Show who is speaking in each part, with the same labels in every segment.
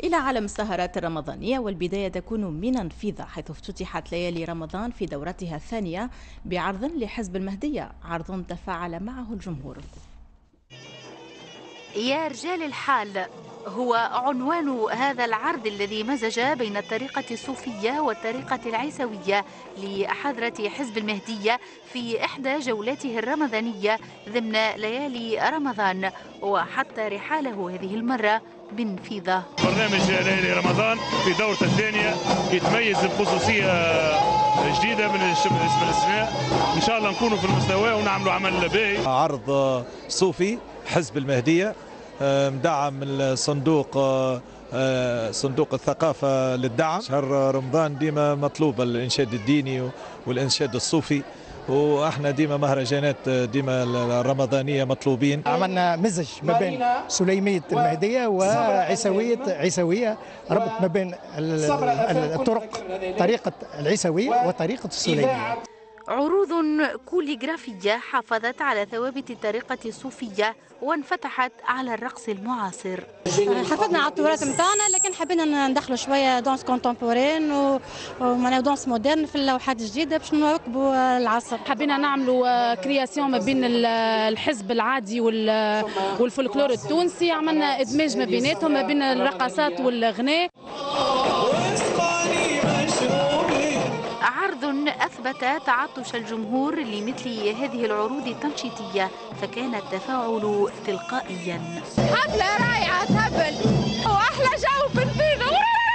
Speaker 1: إلى عالم السهرات الرمضانية، والبداية تكون من انفيضة، حيث افتتحت ليالي رمضان في دورتها الثانية بعرض لحزب المهدية، عرض تفاعل معه الجمهور.
Speaker 2: يا رجال الحال هو عنوان هذا العرض الذي مزج بين الطريقة الصوفية والطريقة العيسوية لحضرة حزب المهدية في إحدى جولاته الرمضانية ضمن ليالي رمضان، وحتى رحاله هذه المرة بانفيضة.
Speaker 3: برنامج ليالي رمضان في دورته الثانية يتميز بخصوصية جديدة من السنة، إن شاء الله نكونوا في المستوى ونعملوا عمل باهي.
Speaker 4: عرض صوفي حزب المهدية مدعم الصندوق، صندوق الثقافة للدعم. شهر رمضان ديما مطلوب الإنشاد الديني والإنشاد الصوفي، واحنا ديما مهرجانات ديما الرمضانية مطلوبين.
Speaker 5: عملنا مزج ما بين سليمية المهدية وعيسوية، ربط ما بين الطرق، طريقة العيسوية وطريقة السليمية.
Speaker 2: عروض كوليغرافية حافظت على ثوابت الطريقة الصوفية وانفتحت على الرقص المعاصر.
Speaker 6: حافظنا على التراث نتاعنا، لكن حبينا ندخلوا شويه دانس كونتمبورين ومعناها دانس مودرن في اللوحات الجديده باش نواكبوا العصر.
Speaker 7: حبينا نعملوا كرياسيون ما بين الحزب العادي والفولكلور التونسي، عملنا ادماج ما بيناتهم، ما بين الرقصات والغناء. عرض أثبت تعطش الجمهور لمثل هذه العروض التنشيطية، فكان التفاعل تلقائيا.
Speaker 8: حفلة رائعة تهبل وأحلى جو في الفيديو.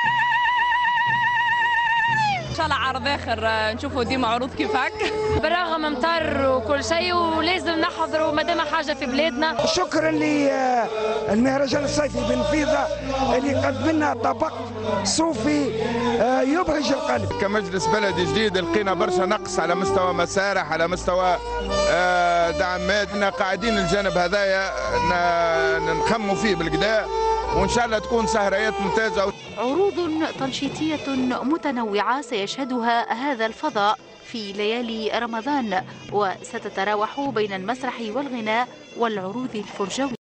Speaker 8: إن شاء الله عرض آخر نشوفوا ديما عروض كيفك.
Speaker 7: بالرغم مطر وكل شيء ولازم نحضروا مادام حاجة في بلادنا.
Speaker 9: شكرا للمهرجان الصيفي بنفيضة اللي قدم لنا طبق صوفي يبهج القلب.
Speaker 10: كمجلس بلدي جديد لقينا برشا نقص على مستوى مسارح، على مستوى دعمات. احنا قاعدين الجانب هذايا نخموا فيه بالكدا، وان شاء الله تكون سهريات ممتازه.
Speaker 2: عروض تنشيطيه متنوعه سيشهدها هذا الفضاء في ليالي رمضان، وستتراوح بين المسرح والغناء والعروض الفرجويه.